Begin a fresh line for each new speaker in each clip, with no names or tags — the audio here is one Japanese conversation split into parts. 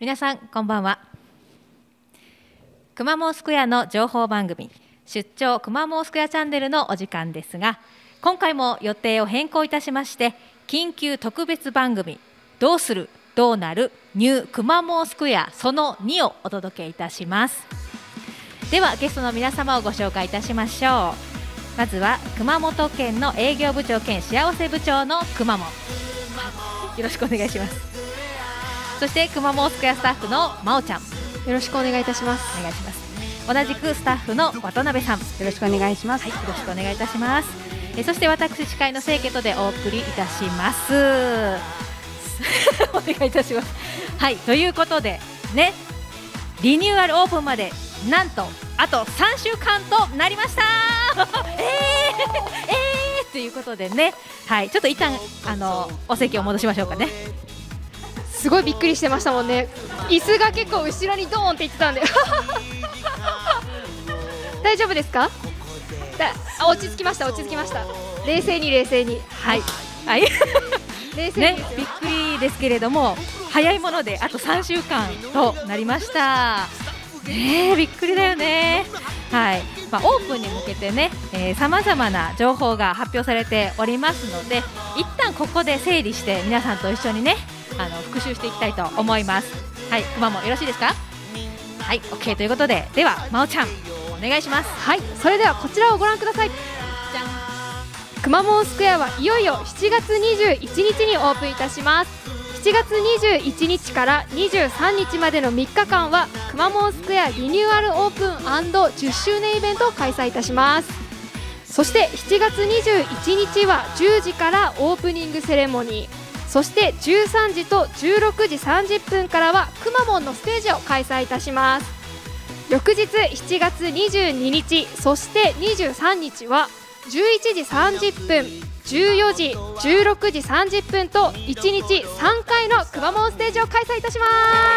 皆さんこんばんは。くまモンスクエアの情報番組出張くまモンスクエアチャンネルのお時間ですが、今回も予定を変更いたしまして緊急特別番組どうするどうなるニューくまモンスクエアその2をお届けいたします。ではゲストの皆様をご紹介いたしましょう。まずは熊本県の営業部長兼幸せ部長のくまモン、よろしくお願いします。そしてくまモンスクエアスタッフのまおちゃん、よ
ろしくお願いいたします。
お願いします。同じくスタッフの渡辺さん、よ
ろしくお願いします。
はい、よろしくお願いいたします。そして私司会の清家とでお送りいたしますお願いいたします。はい、ということでね、リニューアルオープンまでなんとあと3週間となりましたということでね、はい、ちょっと一旦お席を戻しましょうかね。
すごいびっくりしてましたもんね。椅子が結構後ろにドーンって言ってたんで大丈夫ですか？落ち着きました、落ち着きました。冷静に冷静に、
はい、はい、
冷静に、
ね、びっくりですけれども早いものであと3週間となりましたね。びっくりだよね。はい、オープンに向けてね、さまざまな情報が発表されておりますので、一旦ここで整理して皆さんと一緒にね復習していきたいと思います。はい、くまモンよろしいですか？はい、OK ということで、ではまおちゃんお願いします。
はい、それではこちらをご覧ください。じゃん、くまモンスクエアはいよいよ7月21日にオープンいたします。7月21日から23日までの3日間はくまモンスクエアリニューアルオープン&10周年イベントを開催いたします。そして7月21日は10時からオープニングセレモニー、そして13時と16時30分からはくまモンのステージを開催いたします。翌日7月22日そして23日は11時30分14時16時30分と1日3回のくまモンステージを開催いたし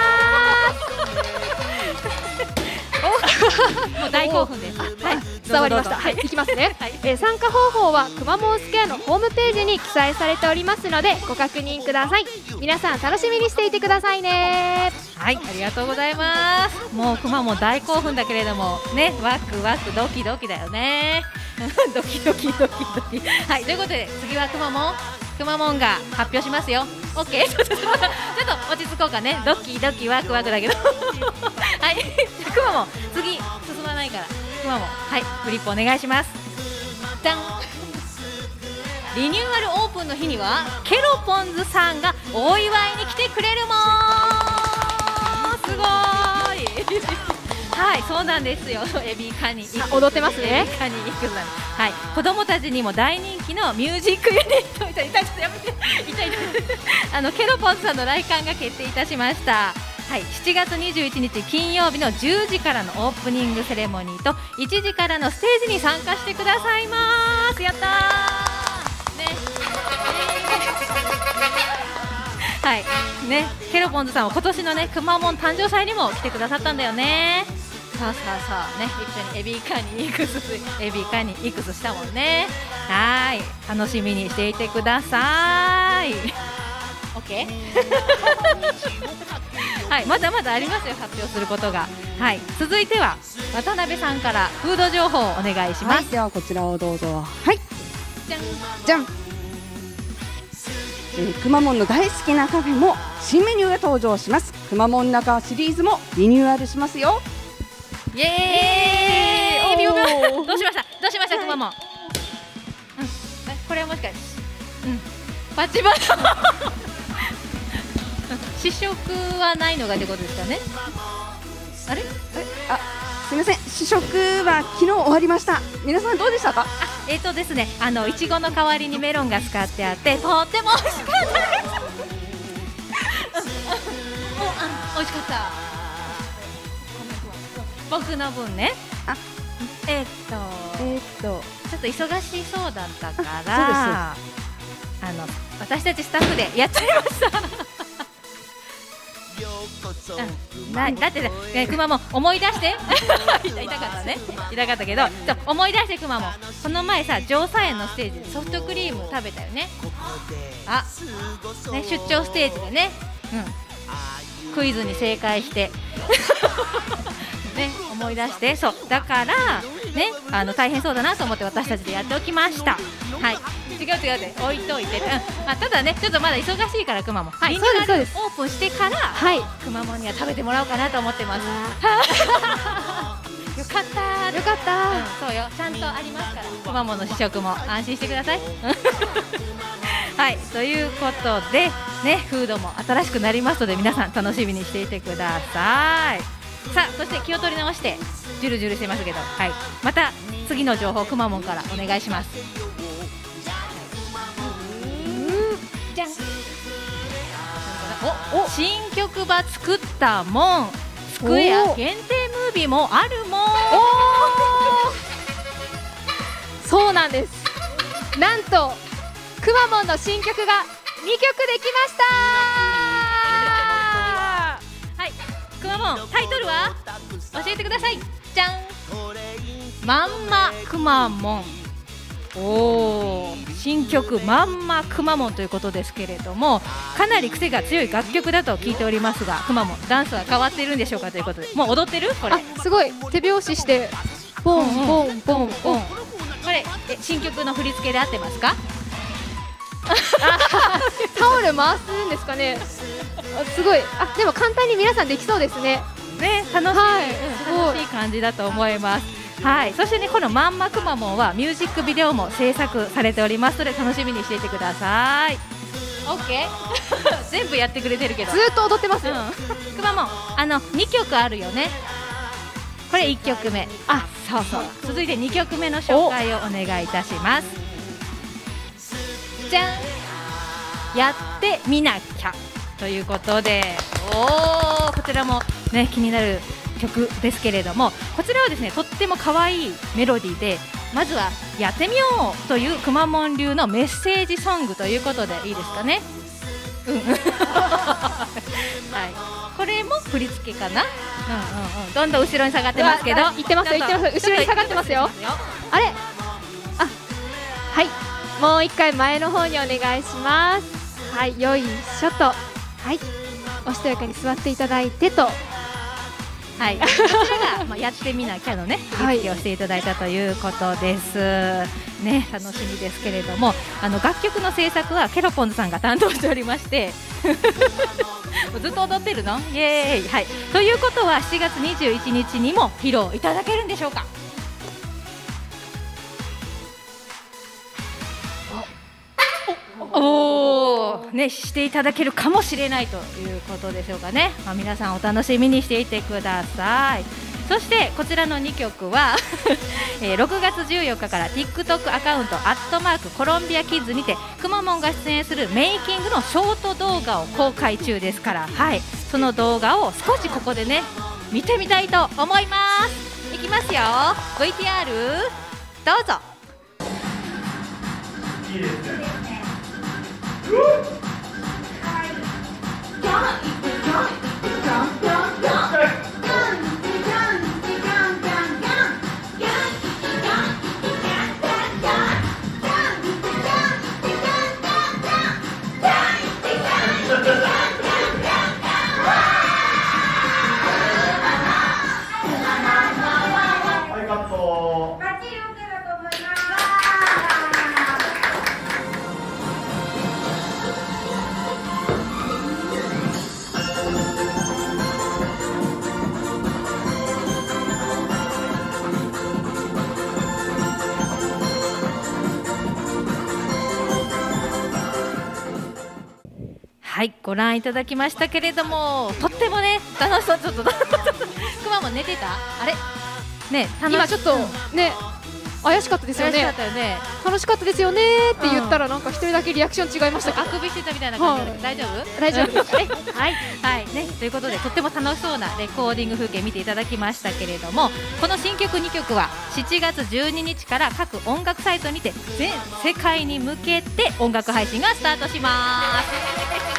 ますもう大興奮です。はい、伝わりました。はい、いきますね。参加方法はくまモンスクエアのホームページに記載されておりますのでご確認ください。皆さん楽しみにしていてくださいね。
はい、ありがとうございます。もうくまモン大興奮だけれどもね、ワクワクドキドキだよねドキドキドキドキ。はい、ということで次はくまモンが発表しますよ。 OK ちょっと落ち着こうかね。ドキドキワクワクだけどはい、くまモン次進まないからくまモン、はい、フリップお願いします。じゃん、リニューアルオープンの日にはケロポンズさんがお祝いに来てくれるもん。すごーいはい、そうなんですよ。エビカニ
踊ってますね。
エビカニイクさん、はい、子供たちにも大人気のミュージックユニットちょっとやめてケロポンズさんの来館が決定いたしました。はい、7月21日金曜日の10時からのオープニングセレモニーと1時からのステージに参加してくださいます。やったー、ねはいね、ケロポンズさんは今年のねくまモン誕生祭にも来てくださったんだよね。さあね、一緒にエビカニイクスしたもんね。はい、楽しみにしていてください。OK はい、まだまだありますよ、発表することが。はい、続いては渡辺さんからフード情報をお願いします。
はい、ではこちらをどうぞ。はい、
じゃん
じゃん、くまモンの大好きなカフェも新メニューが登場します。くまモン中シリーズもリニューアルしますよ。
イエーイどうしましたくまモン、これはもしかして、バチバチ試食はないのがってことですかね。あれ
すみません、試食は昨日終わりました。皆さんどうでしたか？
ですね、いちごの代わりにメロンが使ってあってとっても美味しかったです美味しかった。僕の分ね、ちょっと忙しそうだったから私たちスタッフでやっちゃいましただってくまモン思い出して痛かったね、痛かったけど思い出してくまモン、この前さ城西園のステージでソフトクリーム食べたよね。ね、出張ステージでね、 クイズに正解してね、思い出して、そうだからね、大変そうだなと思って私たちでやっておきました。はい、違うって置いといて、ただね、ちょっとまだ忙しいからくまモン、
はい、そうですそうです。
オープンしてから、
はい、
くまモンには食べてもらおうかなと思ってます。よかった
よかった、
そうよ、ちゃんとありますから、くまモンの試食も安心してください。はい、ということでね、フードも新しくなりますので皆さん楽しみにしていてください。さあ、そして気を取り直してジュルジュルしてますけど、はい、また次の情報くまモンからお願いします。じゃん、お、新曲ば作ったもん、スクエア限定ムービーもあるもん。
そうなんです。なんとくまモンの新曲が2曲できました。
はい、くまモン、タイトルは教えてください。じゃん、まんまくまモン。おー、新曲まんまくまモンということですけれども、かなり癖が強い楽曲だと聞いておりますが、くまモンダンスは変わっているんでしょうかということで、もう踊ってる？これ
すごい手拍子してボンボンボンボン。
これ新曲の振り付けで合ってますか？
タオル回すんですかね。すごい、でも簡単に皆さんできそうですね。
ね、楽しい、
はい、
楽しい感じだと思います。はい、そしてね、このまんまくまモンはミュージックビデオも制作されておりますので楽しみにしていてください。オッケー全部やってくれてるけど
ずっと踊ってますよ。
くまモン、2曲あるよね。これ1曲目、そうそう、続いて2曲目の紹介をお願いいたします。じゃん、やってみなきゃということで、こちらもね、気になる曲ですけれども、こちらはですね、とっても可愛いメロディーで、まずはやってみようというくまモン流のメッセージソングということでいいですかね。はい、これも振り付けかな。どんどん後ろに下がってますけど、
言ってますよ、言ってます、後ろに下がってますよ。あれ、はい、もう一回前の方にお願いします。はい、よいしょと、はい、おしとやかに座っていただいてと。
はい、こちらがやってみなきゃのね、振り付けをしていただいたということです。ね、楽しみですけれども、楽曲の制作はケロポンズさんが担当しておりましてずっと踊ってるの？イエーイ。はい、ということは7月21日にも披露いただけるんでしょうか？ね、していただけるかもしれないということでしょうかね。皆さんお楽しみにしていてください。そしてこちらの2曲は6月14日から TikTok アカウントコロンビアキッズにてくまモンが出演するメイキングのショート動画を公開中ですから、はい、その動画を少しここでね見てみたいと思います。いきますよ、 VTR どうぞ。いいですね。はい、ご覧いただきましたけれども、とってもね楽しそう。ちょっとくまモン寝てた？あれね、
今ちょっとね怪しかったですよね。楽しかったですよねって言ったらなんか一人だけリアクション違いましたけど、
あくびしてたみたいな感じで、大丈夫？
大丈夫ですね。
はいはいね、ということでとっても楽しそうなレコーディング風景見ていただきましたけれども、この新曲2曲は7月12日から各音楽サイトにて全世界に向けて音楽配信がスタートします。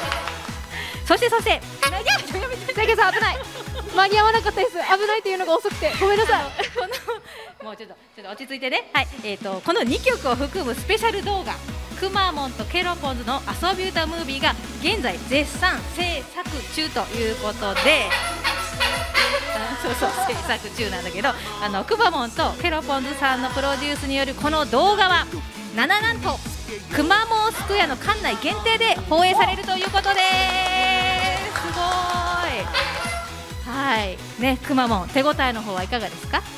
そしてさけさん危ない、
間に合わなかったです。危ないというのが遅くてごめんなさい。
もうちょっと落ち着いてね。はい、この2曲を含むスペシャル動画くまモンとケロポンズの遊び歌ムービーが現在絶賛制作中ということで、そうそう制作中なんだけど、くまモンとケロポンズさんのプロデュースによるこの動画はなんとくまモンスクエアの館内限定で放映されるということです。すごい。はいね、くまモン手応えの方はいかがですか？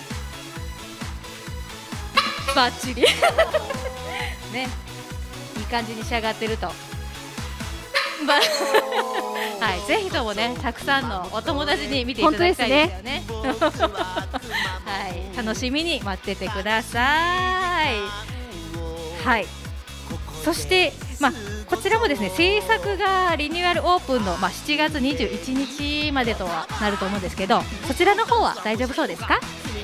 バッチリね、いい感じに仕上がってるとはい、ぜひともね、たくさんのお友達に見ていただきたいですよね。はい、楽しみに待っててください。はい、そして、こちらもですね、制作がリニューアルオープンの、7月21日までとはなると思うんですけど、そちらの方は大丈夫そうですか？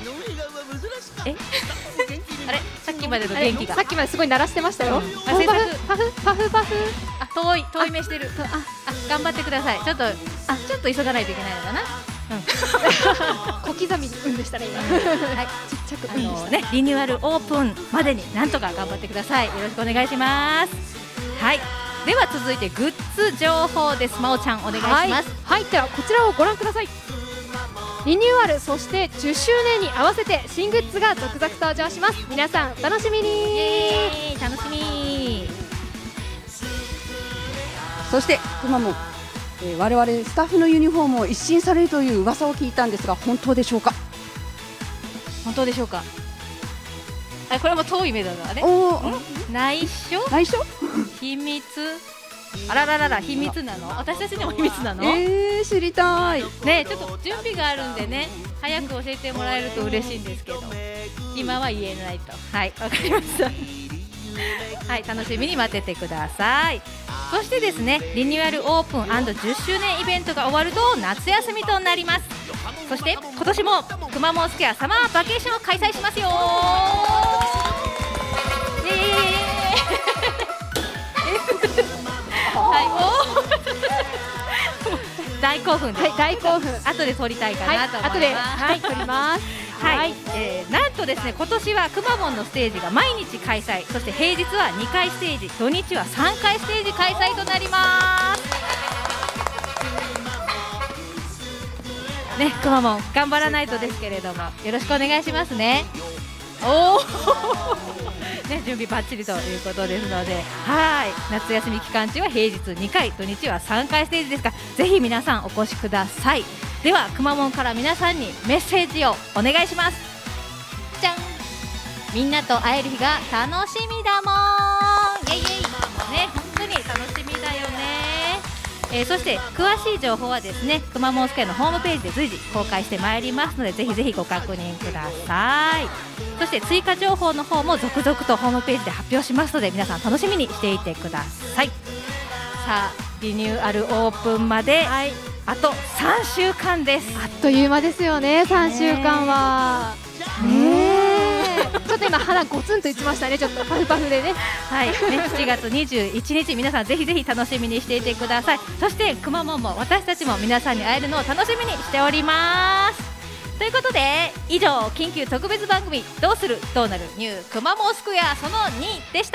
あれ、さっきまでの元気が、
さっきまですごい鳴らしてましたよ。パフパフパフ。
遠い目してる。頑張ってください。ちょっと急がないといけないのかな。
小刻みにでしたね今。はい、ちっちゃく
ね、リニューアルオープンまでになんとか頑張ってください。よろしくお願いします。はい、では続いてグッズ情報です。まおちゃんお願いします。
はい、ではこちらをご覧ください。リニューアル、そして10周年に合わせて新グッズが続々登場します。皆さんお楽しみに。
楽しみ。
そしてくまモン、我々スタッフのユニフォームを一新されるという噂を聞いたんですが、本当でしょうか？
本当でしょうか？これも遠い目だな。あれ、内緒秘密。あらららら、秘密なの？私たちにも秘密なの？
知りたい
ね。ちょっと準備があるんでね、早く教えてもらえると嬉しいんですけど、今は言えないと。はい、わかりました。はい、楽しみに待っててください。そしてですね、リニューアルオープン&10周年イベントが終わると夏休みとなります。そして今年もくまモンスクエアサマーバケーションを開催しますよ。大興奮です。大興奮。後で撮りたいかなと思います。後で、
撮ります。
はい、なんとですね、今年はくまモンのステージが毎日開催、そして平日は2回ステージ、土日は3回ステージ開催となりますね。くまモン頑張らないとですけれども、よろしくお願いしますね。ね、準備バッチリということですので、はい、夏休み期間中は平日2回、土日は3回ステージですから、ぜひ皆さんお越しください。ではくまモンから皆さんにメッセージをお願いします。じゃん。みんなと会える日が楽しみだもん。イエイイエイね、本当に楽しみだよね。そして詳しい情報はですね、くまモンスクエアのホームページで随時公開してまいりますので、ぜひぜひご確認ください。そして追加情報の方も続々とホームページで発表しますので、皆さん楽しみにしていてください。さあ、リニューアルオープンまで、あと3週間です。
あっという間ですよね、3週間は。ちょっと今鼻ゴツンといきましたね、ちょっとパフパフでね。
はい、ね、7月21日皆さんぜひぜひ楽しみにしていてください。そしてくまモンも私たちも皆さんに会えるのを楽しみにしております。ということで以上、緊急特別番組どうするどうなるニューくまモンスクエアその2でした。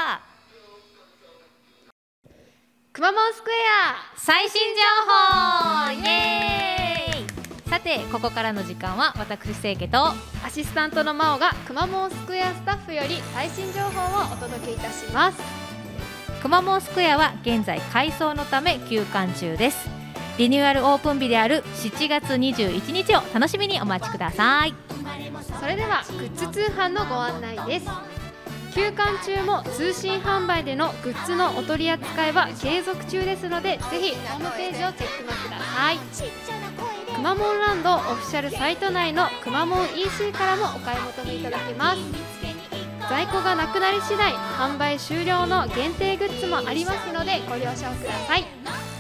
くまモンスクエア
最新情報、イエーイ。さて、ここからの時間は私清家と
アシスタントの真央がくまモンスクエアスタッフより最新情報をお届けいたします。
くまモンスクエアは現在改装のため休館中です。リニューアルオープン日である7月21日を楽しみにお待ちください。
それではグッズ通販のご案内です。休館中も通信販売でのグッズのお取り扱いは継続中ですので、ぜひホームページをチェックください。くまモンランドオフィシャルサイト内のくまモン EC からもお買い求めいただけます。在庫がなくなり次第販売終了の限定グッズもありますのでご了承ください。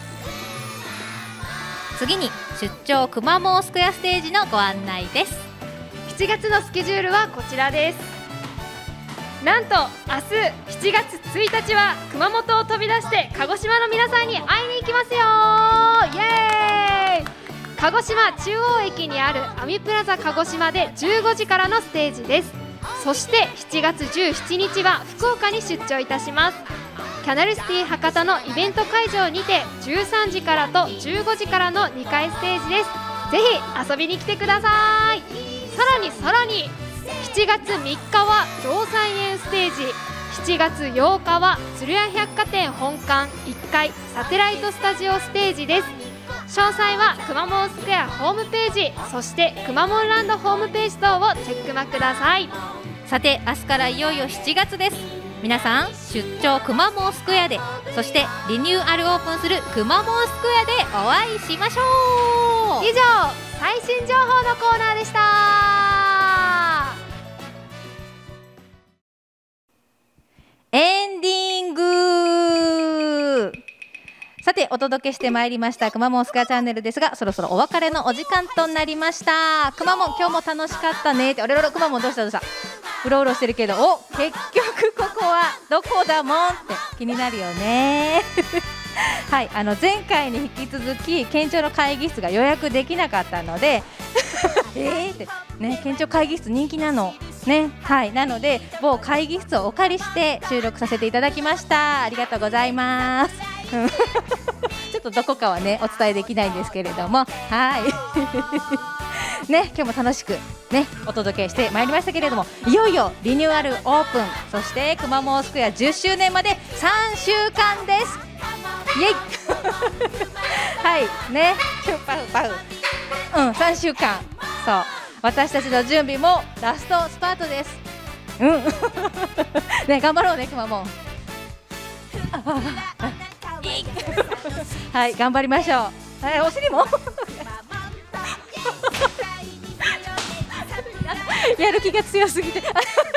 次に出張くまモンスクエアステージのご案内です。
7月のスケジュールはこちらです。なんと明日7月1日は熊本を飛び出して鹿児島の皆さんに会いに行きますよ。イエーイ。鹿児島中央駅にあるアミプラザ鹿児島で15時からのステージです。 そして7月17日は福岡に出張いたします。キャナルシティ博多のイベント会場にて13時からと15時からの2回ステージです。ぜひ遊びに来てください。さらに7月3日は城菜園ステージ、7月8日は鶴屋百貨店本館1階サテライトスタジオステージです。詳細はくまモンスクエアホームページ、そしてくまモンランドホームページ等をチェックマください。
さて明日からいよいよ7月です。皆さん出張くまモンスクエアで、そしてリニューアルオープンするくまモンスクエアでお会いしましょう。
以上、最新情報のコーナーでした。
エンディング。さてお届けしてまいりましたくまモンスクエアチャンネルですが、そろそろお別れのお時間となりました。くまモン今日も楽しかったねって。あれくまモンどうしたうろうろしてるけど、結局ここはどこだもんって気になるよねはい、前回に引き続き県庁の会議室が予約できなかったのでってね、県庁会議室人気なのね。はい、なので某会議室をお借りして収録させていただきました。ありがとうございますちょっとどこかはねお伝えできないんですけれども、はいね、今日も楽しくねお届けしてまいりましたけれども、いよいよリニューアルオープン、そしてくまモンスクエア10周年まで3週間です。イエイはいね、パフ3週間、そう私たちの準備もラストスパートです。ね、頑張ろうねくまモンはい頑張りましょう。はい、お尻もやる気が強すぎてね、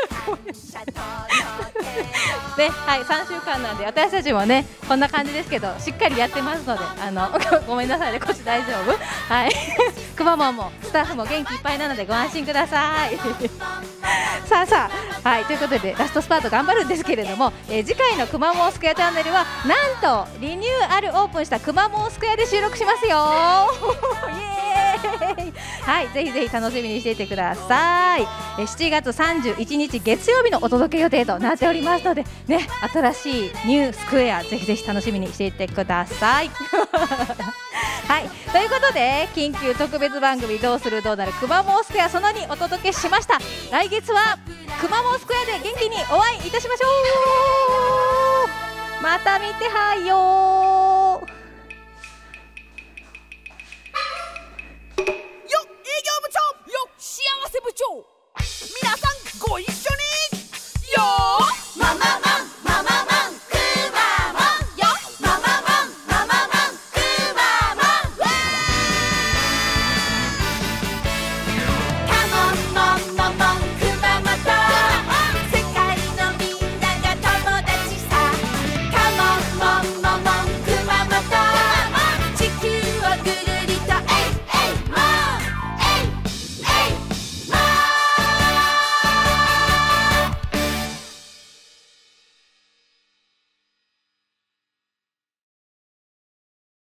はい、3週間なんで私たちもねこんな感じですけどしっかりやってますので、ごめんなさいね、腰大丈夫はいくまモンもスタッフも元気いっぱいなのでご安心くださいさあ、はい、ということでラストスパート頑張るんですけれども、次回のくまモンスクエアチャンネルはなんとリニューアルオープンしたくまモンスクエアで収録しますよイエーイはい、ぜひぜひ楽しみにしていてください。7月31日月曜日のお届け予定となっておりますのでね、新しいニュースクエアぜひぜひ楽しみにしていてくださいはい、ということで緊急特別番組どうするどうなるくまモンスクエアその2お届けしました。来月はくまモンスクエアで元気にお会いいたしましょう。また見てはよー。